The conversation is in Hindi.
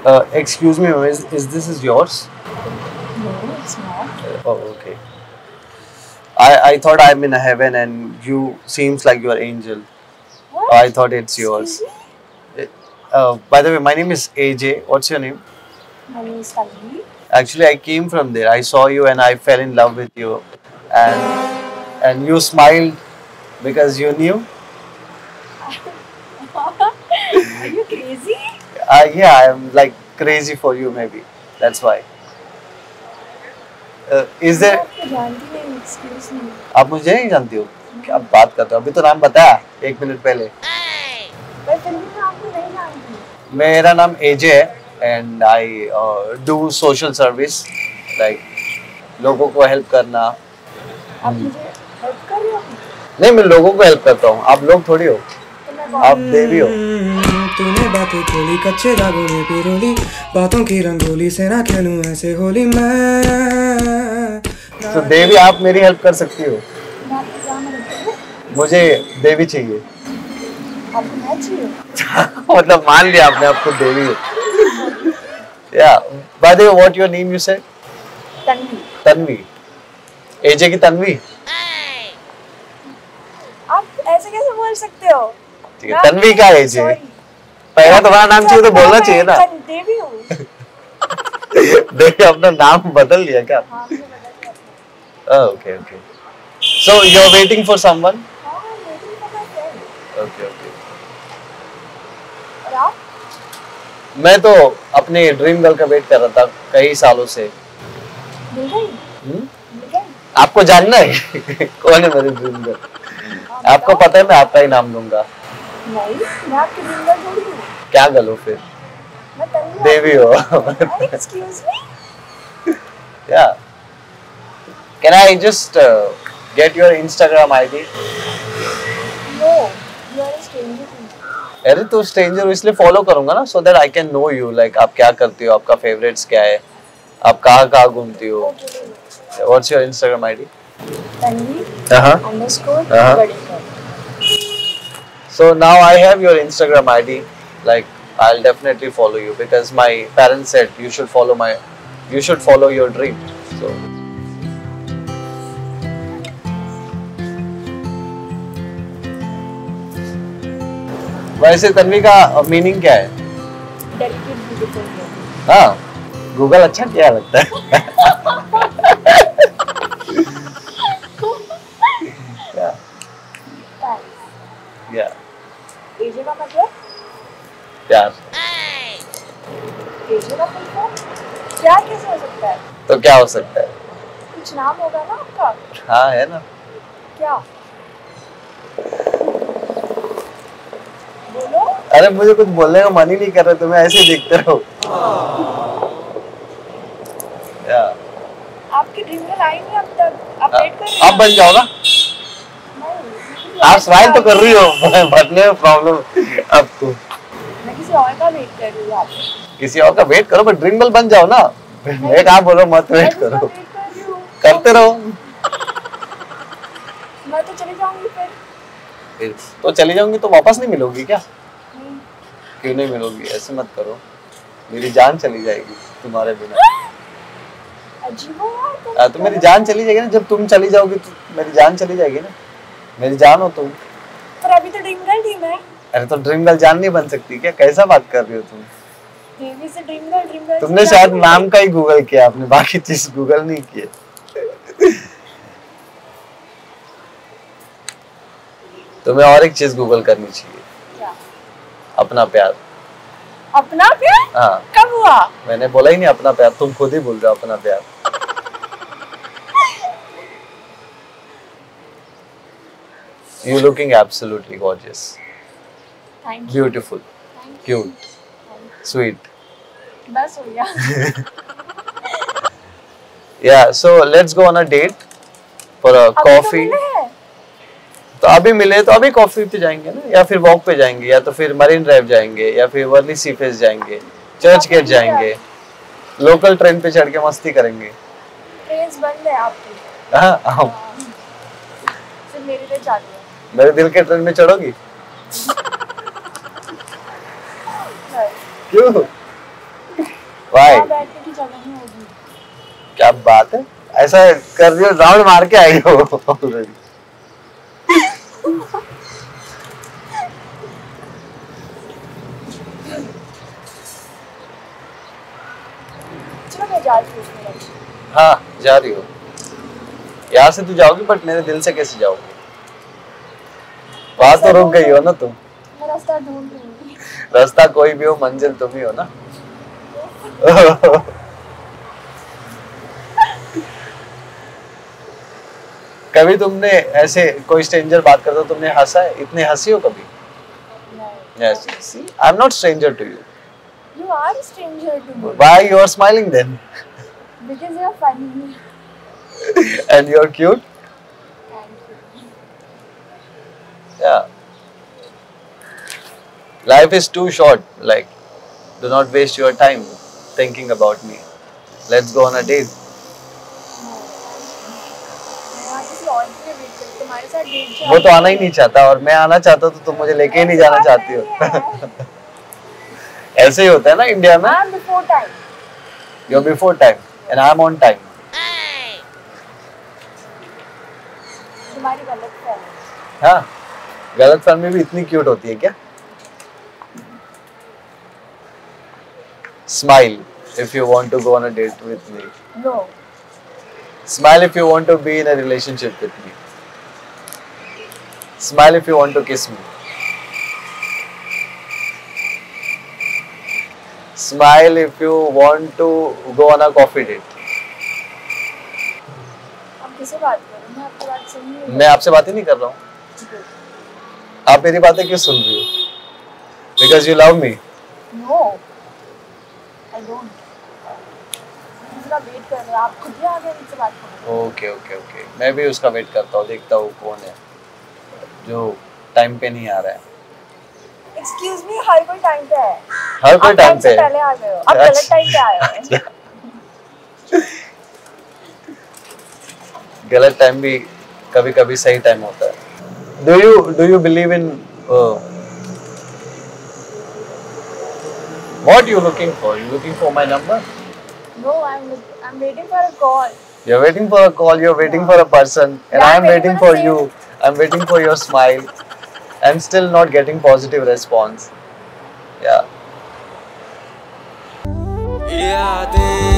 Excuse me, ma'am, is this is yours? No, it's not. Oh, okay. I thought I'm in heaven and you seems like you're angel. What? I thought it's yours. Excuse me? By the way, my name is AJ. What's your name? My name is Tanvi. Actually, I came from there. I saw you and I fell in love with you, and you smiled because you knew. Are you crazy? Yeah, I'm like crazy for you. Maybe that's why. Is मैं there? आपको जानती नहीं. Excuse me. आप मुझे नहीं जानती हो? क्या बात करते हो? अभी तो नाम बताया 1 मिनट पहले. मैं फिर भी मैं आपको नहीं जानती. मेरा नाम AJ है and I do social service, like लोगों को हेल्प करना. आप मुझे हेल्प कर रहे हो? नहीं, मैं लोगों को हेल्प करता हूँ. आप लोग थोड़ी हो. तो मैं कौन? आप देवी हो. तूने बातें खोली कच्चे दागों में पिरोली बातों की रंगोली से ना खेलूं ऐसे होली मैं. तो देवी आप मेरी हेल्प कर सकती हो. मैं आपको क्या मदद करूँ? मुझे देवी चाहिए. आपको मैं चाहिए? मतलब मान लिया आपने आपको देवी हो. या by the way what your name you said? Tanvi. Tanvi. AJ की तन्वी. आप ऐसे कैसे बोल सकते हो? ठीक है, तन्वी का AJ. Sorry. पहला तुम्हारा नाम चाहिए तो बोलना चाहिए ना. मैं देवी हूँ. देखिए अपना नाम बदल लिया क्या? हाँ, मुझे बदल गया. Okay okay. So you are waiting for someone? हाँ, waiting for my friend. Okay okay. और आप? मैं तो अपने ड्रीम गर्ल का वेट कर रहा था कई सालों से. मिल गई? मिल गई? आपको जानना है कौन है मेरी ड्रीम गर्ल? हाँ, आपको बताओ. पता है मैं आपका ही नाम लूंगा. नहीं, मैं आपकी ड्रीम गर्ल थोड़ी हूँ. क्या गर्ल हो फिर? मैं तन्वी. देवी हो. Excuse me? Yeah. Can I just get your Instagram ID? No, you are a stranger to me. अरे तो स्ट्रेंजर हूँ इसलिए फॉलो करूंगा ना so that I can know you, like आप क्या करती हो, आपका फेवरेट्स क्या है, आप कहाँ घूमती हो. Okay. What's your Instagram ID? Tanvi Uh-huh. _Gadekar. So now I have your Instagram ID. Like I'll definitely follow you because my parents said you should follow your dream. So वैसे तन्वी का मीनिंग क्या है? Delicate, beautiful girl. हाँ, गूगल अच्छा क्या लगता है? Thanks. Yeah, AJ का मतलब? प्यार. AJ का full form? क्या कैसे हो सकता है? तो क्या हो सकता है? कुछ नाम होगा ना आपका? हाँ है ना. क्या? बोलो. अरे मुझे कुछ बोलने का मन ही नहीं कर रहा, तुम्हें ऐसे ही देखते रहो. Yeah. आपकी ड्रीम गर्ल आई नहीं अब तक. आप वेट कर रहे आप बन जाओ ना. नहीं. आप स्माइल तो कर रही हो. बनने में प्रॉब्लम आपको. मैं किसी और का वेट कर रही हूँ यहाँ पे. किसी और का वेट करो, बट ड्रीम गर्ल बन जाओ ना. मैं कहाँ बोलो मत मैं वेट किसका करो. वेट कर रही हूँ? करते रहो. मैं तो चली जाऊंगी फिर. फिर तो चली जाऊंगी तो वापस नहीं मिलोगी क्या? नहीं. क्यों नहीं मिलोगी? ऐसे मत करो. मेरी जान चली जाएगी तुम्हारे बिना. अजीब हो यार. तो मेरी जान चली जाएगी ना. जब तुम चली जाओगी तो मेरी जान चली जाएगी ना. मेरी जान हो तुम. पर अभी तो ड्रीम गर्ल थी मैं. अरे तो ड्रीम गर्ल जान नहीं बन सकती क्या? कैसा बात कर रही हो तुम? देवी से ड्रीम गर्ल. तुमने शायद नाम का ही गूगल किया, आपने बाकी चीज गूगल नहीं किए. तुम्हें और एक चीज गूगल करनी चाहिए. क्या? अपना प्यार. अपना प्यार? हाँ. कब हुआ? मैंने बोला ही नहीं अपना प्यार, तुम खुद ही बोल रहे हो अपना प्यार. You looking absolutely gorgeous, Thank you. beautiful, Thank you. cute, sweet. बस हो गया. Yeah, so let's go on a date for a अभी तो coffee. मिले हैं. तो अभी मिले तो अभी कॉफी पे जाएंगे ना, या फिर वॉक पे जाएंगे, या तो फिर मरीन ड्राइव जाएंगे, या फिर वर्ली सी फेस जाएंगे, चर्च गेट जाएंगे, लोकल ट्रेन पे चढ़ के मस्ती करेंगे. ट्रेन्स बंद है आपकी. हाँ, आओ. सिर्फ मेरे लिए चालू है. मेरे दिल के ट्रेन में चढ़ोगी? नहीं. क्यों? Why? यहाँ बैठने की जगह नहीं होगी। क्या बात है, ऐसा कर रही हो, राउंड मार के आई हो ऑलरेडी। चलो मैं जाती हूँ उसमें। हाँ जा रही हो, यहाँ से तू जाओगी बट मेरे दिल से कैसे जाओगी? वहां तो रुक गई हो ना तुम। मैं रास्ता ढूंढ रही हूँ। रास्ता कोई भी हो, मंजिल तुम ही हो ना। कभी तुमने ऐसे कोई स्ट्रेंजर बात करता तुमने हंसा है? इतने हंसी हो कभी? Yes, see, I'm not stranger to you. You are a stranger to me. Why you are smiling then? Because you are funny. And you're cute? Thank you. Yeah. Life is too short. Like, do not waste your time thinking about me. Let's go on a date. मैं किसी और के लिए वेट करती हूँ, तुम्हारे साथ डेट वो तो आना ही नहीं चाहता और मैं आना चाहता तो तुम मुझे लेके ही नहीं जाना चाहती हो। ऐसे ही होता है ना इंडिया में। I'm before time. You're before time and I'm on time. तुम्हारी गलत फहमी। हाँ, गलतफहमी भी इतनी क्यूट होती है क्या? Smile if you want to go on a date with me. No. Smile if you want to be in a relationship with me. Smile if you want to kiss me. Smile if you want to go on a coffee date. अब किसे बात करूँ? मैं आपकी बात सुन रही हूँ। मैं आपसे बातें नहीं कर रहा हूँ। आप मेरी बातें क्यों सुन रही हो? Because you love me. No. I don't. दूसरा वेट कर रहा है, आप खुद ही आ गए मुझसे बात करने। ओके ओके ओके, मैं भी उसका वेट करता हूँ, देखता हूँ कौन है जो टाइम पे नहीं आ रहा है। Excuse me, हर कोई टाइम पे है। हर कोई आप टाइम पे से है। पहले आ गए हो। आप गलत अच्छा। टाइम पे आए हो। गलत टाइम भी कभी कभी सही टाइम होता है। Do you believe in what you looking for? You looking for my number? No, I'm waiting for a call. You're waiting for a call. You're waiting for a person, and Yeah, I'm waiting for for the you. I'm waiting for your smile. I'm still not getting positive response. Yeah. यादें